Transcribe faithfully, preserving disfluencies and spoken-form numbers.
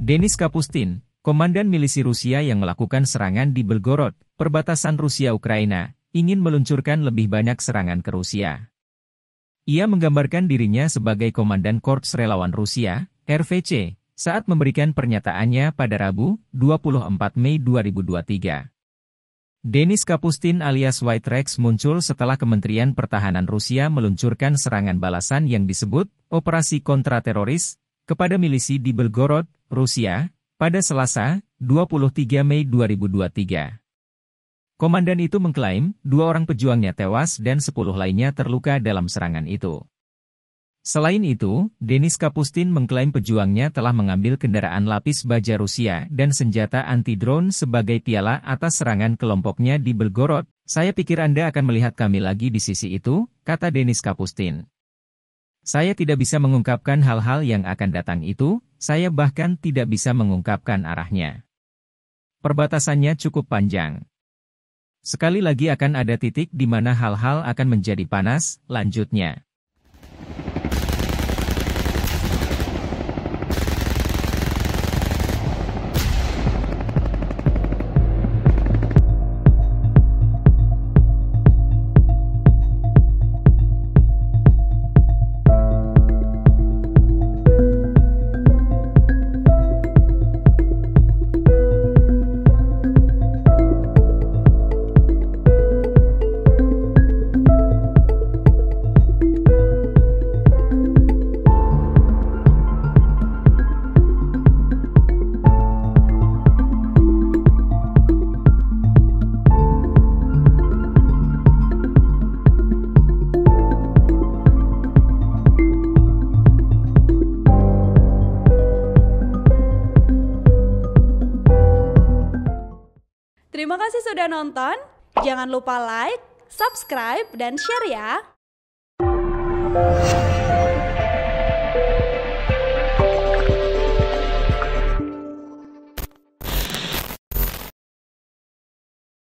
Denis Kapustin, komandan milisi Rusia yang melakukan serangan di Belgorod, perbatasan Rusia-Ukraina, ingin meluncurkan lebih banyak serangan ke Rusia. Ia menggambarkan dirinya sebagai Komandan Korps Relawan Rusia, R V C, saat memberikan pernyataannya pada Rabu, dua puluh empat Mei dua ribu dua puluh tiga. Denis Kapustin alias White Rex muncul setelah Kementerian Pertahanan Rusia meluncurkan serangan balasan yang disebut Operasi Kontrateroris kepada milisi di Belgorod, Rusia, pada Selasa, dua puluh tiga Mei dua ribu dua puluh tiga. Komandan itu mengklaim, dua orang pejuangnya tewas dan sepuluh lainnya terluka dalam serangan itu. Selain itu, Denis Kapustin mengklaim pejuangnya telah mengambil kendaraan lapis baja Rusia dan senjata anti-drone sebagai piala atas serangan kelompoknya di Belgorod. Saya pikir Anda akan melihat kami lagi di sisi itu, kata Denis Kapustin. Saya tidak bisa mengungkapkan hal-hal yang akan datang itu, saya bahkan tidak bisa mengungkapkan arahnya. Perbatasannya cukup panjang. Sekali lagi akan ada titik di mana hal-hal akan menjadi panas, lanjutnya. Terima kasih sudah nonton, jangan lupa like, subscribe, dan share ya!